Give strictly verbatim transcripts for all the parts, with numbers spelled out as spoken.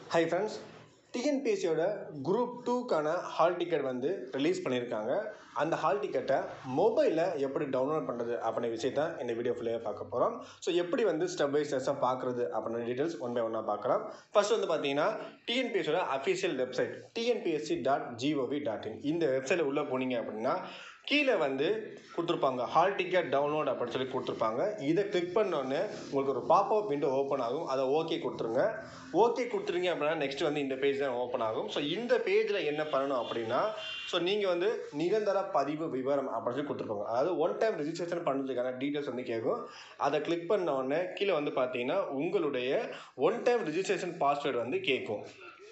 Hi friends, T N P S C ஓட Group two கான hall ticket வந்து release பண்ணியிருக்காங்க. அந்த ஹால் டிக்கெட்டை மொபைலில் எப்படி டவுன்லோட் பண்ணுறது அப்படின்ற விஷயத்தை இந்த வீடியோ ஃபுல்லாக பார்க்க போகிறோம். ஸோ எப்படி வந்து ஸ்டெப் பை ஸ்டெப்ஸாக பார்க்குறது அப்படின்ற டீட்டெயில்ஸ் ஒன் பை ஒன்னாக பார்க்கலாம். ஃபர்ஸ்ட் வந்து பார்த்தீங்கன்னா டிஎன்பிஎஸ்சியோட official website TNPSC dot gov dot in இந்த வெப்சைட்டில் உள்ளே போனீங்க அப்படின்னா கீழே வந்து கொடுத்துருப்பாங்க ஹால் டிக்கெட் டவுன்லோட் அப்படின்னு சொல்லி கொடுத்துருப்பாங்க. இதை கிளிக் பண்ணோன்னே உங்களுக்கு ஒரு பாப்அப் விண்டோ ஓப்பன் ஆகும். அதை ஓகே கொடுத்துருங்க. ஓகே கொடுத்துருங்க அப்படின்னா நெக்ஸ்ட் வந்து இந்த பேஜ் தான் ஓப்பன் ஆகும். ஸோ இந்த பேஜில் என்ன பண்ணணும் அப்படின்னா ஸோ நீங்கள் வந்து நிரந்தர பதிவு விவரம் அப்படின்னு சொல்லி கொடுத்துருப்பாங்க. அதாவது ஒன் டைம் ரெஜிஸ்ட்ரேஷன் பண்ணுறதுக்கான டீட்டெயில்ஸ் வந்து கேட்கும். அதை கிளிக் பண்ண உடனே கீழே வந்து பார்த்தீங்கன்னா உங்களுடைய ஒன் டைம் ரெஜிஸ்ட்ரேஷன் பாஸ்வேர்டு வந்து கேட்கும்.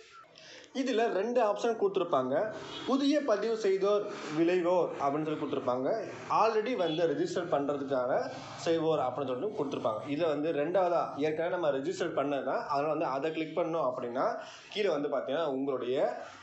இதில் ரெண்டு ஆப்ஷன் கொடுத்துருப்பாங்க. புதிய பதிவு செய்தோர் விளைவோர் அப்படின்னு சொல்லி கொடுத்துருப்பாங்க. ஆல்ரெடி வந்து ரெஜிஸ்டர் பண்ணுறதுக்காக செய்வோர் அப்படின்னு சொல்லிட்டு கொடுத்துருப்பாங்க. இதில் வந்து ரெண்டாவதாக ஏற்கனவே நம்ம ரெஜிஸ்டர் பண்ணதான் அதனால் வந்து அதை கிளிக் பண்ணோம் அப்படின்னா கீழே வந்து பார்த்தீங்கன்னா உங்களுடைய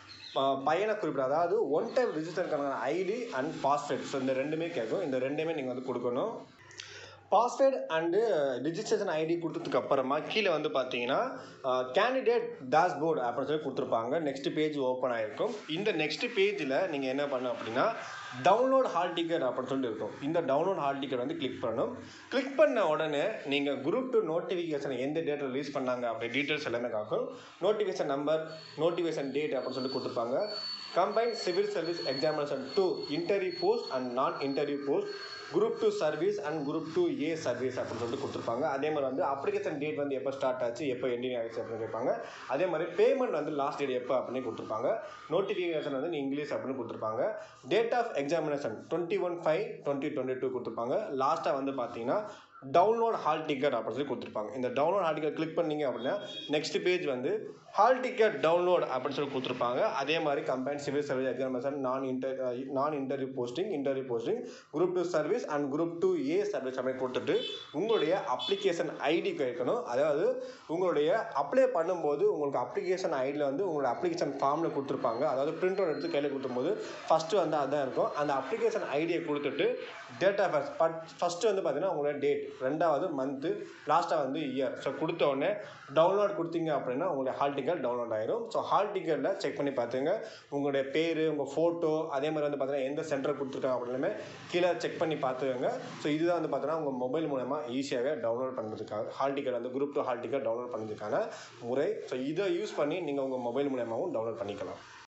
பயண குறிப்பிட அதாவது ஒன் டைம் ரெஜிஸ்டருக்கான ஐடி அண்ட் பாஸ்வேர்ட் ஸோ இந்த ரெண்டுமே கேட்கும். இந்த ரெண்டுமே நீங்கள் வந்து கொடுக்கணும். பாஸ்வேர்டு அண்டு ரிஜிஸ்ட்ரேஷன் ஐடி கொடுத்ததுக்கு அப்புறமா கீழே வந்து பார்த்தீங்கன்னா கேண்டிடேட் டேஷ்போர்டு அப்படின்னு சொல்லி கொடுத்துருப்பாங்க. நெக்ஸ்ட் பேஜ் ஓப்பன் ஆகிருக்கும். இந்த நெக்ஸ்ட் பேஜில் நீங்கள் என்ன பண்ணணும் அப்படின்னா டவுன்லோட் ஹால் டிக்கெட் அப்படின்னு சொல்லிட்டு இருக்கும். இந்த டவுன்லோட் ஹால் டிக்கெட் வந்து கிளிக் பண்ணணும். கிளிக் பண்ண உடனே நீங்கள் குரூப் டூ நோட்டிஃபிகேஷன் எந்த டேட் ரிலீஸ் பண்ணாங்க அப்படி டீட்டெயில்ஸ் எல்லாமே காக்கும். நோட்டிஃபிகேஷன் நம்பர் நோட்டிஃபிகேஷன் டேட் அப்படின்னு சொல்லி கொடுத்துருப்பாங்க. Combined civil service examination two interview post and non interview post group two service and group two A service அப்படின்னு சொல்லிட்டு கொடுத்துருப்பாங்க. அதே மாதிரி வந்து அப்ளிகேஷன் டேட் வந்து எப்போ ஸ்டார்ட் ஆச்சு எப்போ எண்டிங் ஆகிடுச்சு அப்படின்னு கேட்பாங்க. அதே மாதிரி பேமெண்ட் வந்து லாஸ்ட் டேட் எப்போ அப்படின்னு கொடுத்துருப்பாங்க. நோட்டிஃபிகேஷன் வந்து இங்கிலீஷ் அப்படின்னு கொடுத்துருப்பாங்க. Date of examination twenty one five twenty twenty two கொடுத்துருப்பாங்க. லாஸ்ட்டாக வந்து பார்த்தீங்கன்னா டவுன்லோட் ஹால் டிக்கெட் அப்படின்னு சொல்லி கொடுத்துருப்பாங்க. இந்த டவுன்லோட் ஹால் டிக்கெட் கிளிக் பண்ணீங்க அப்படின்னா நெக்ஸ்ட் பேஜ் வந்து ஹால் டிக்கெட் டவுன்லோட் அப்படின்னு சொல்லி கொடுத்துருப்பாங்க. அதே மாதிரி combined civil service examination non inter non interview posting interview posting group two service and group two A service அப்படின்னு கொடுத்துட்டு உங்களுடைய அப்ளிகேஷன் ஐடி கேட்கணும். அதாவது உங்களுடைய அப்ளை பண்ணும்போது உங்களுக்கு அப்ளிகேஷன் ஐடியில் வந்து உங்களோட அப்ளிகேஷன் ஃபார்மில் கொடுத்துருப்பாங்க. அதாவது பிரிண்ட் அவுட் எடுத்து கையில் கொடுக்கும்போது ஃபஸ்ட்டு வந்து அதான் இருக்கும். அந்த அப்ளிகேஷன் ஐடியை கொடுத்துட்டு டேட் ஆஃப் பர்த் ஃபஸ்ட்டு வந்து பார்த்தீங்கன்னா உங்களோட டேட், ரெண்டாவது மந்த்து, லாஸ்ட்டாக வந்து இயர். ஸோ கொடுத்த உடனே டவுன்லோட் கொடுத்தீங்க அப்படின்னா உங்களுடைய ஹால் டிக்கெட் டவுன்லோட் ஆயிரும். ஸோ ஹால் டிக்கெட்டில் செக் பண்ணி பார்த்துங்க உங்களுடைய பேர், உங்கள் ஃபோட்டோ, அதே மாதிரி வந்து பார்த்தீங்கன்னா எந்த சென்டர் கொடுத்துருக்காங்க அப்படின்னுமே கீழே செக் பண்ணி பார்த்துக்கோங்க. ஸோ இதுதான் வந்து பார்த்தீங்கன்னா உங்கள் மொபைல் மூலமா ஈஸியாகவே டவுன்லோட் பண்ணுறதுக்காக ஹால் டிக்கெட் வந்து group two hall ticket download பண்ணுறதுக்கான முறை. ஸோ இதை யூஸ் பண்ணி நீங்கள் உங்கள் மொபைல் மூலமாகவும் டவுன்லோட் பண்ணிக்கலாம்.